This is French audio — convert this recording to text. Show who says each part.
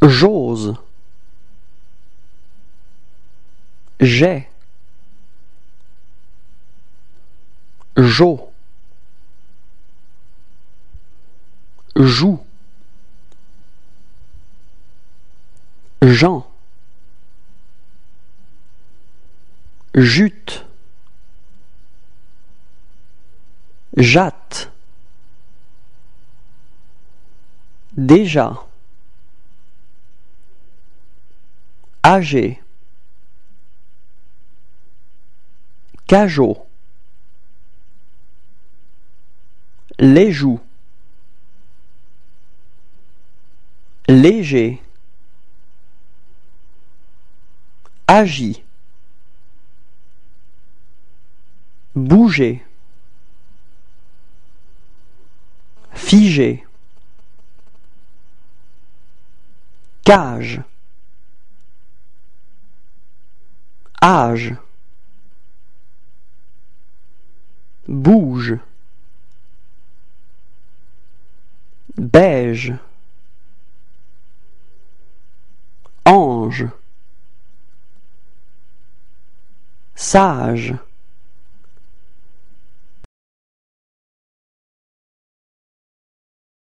Speaker 1: j'ose, j'ai, j'eau, joue, Jean, jute, jatte, déjà, âgé, cajot, les joues, léger, agit, bouger, figé, cage, âge, bouge, beige, ange, sage.